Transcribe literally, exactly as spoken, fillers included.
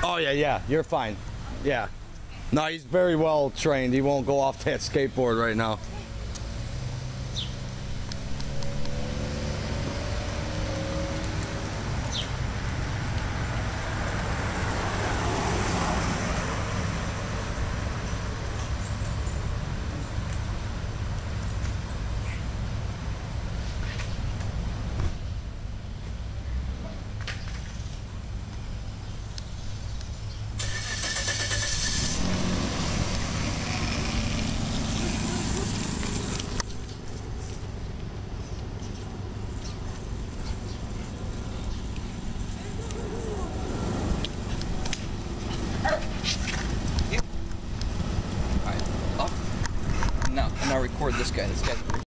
Oh yeah, yeah, you're fine. Yeah. No, he's very well trained. He won't go off that skateboard right now. Now, now record this guy. This guy's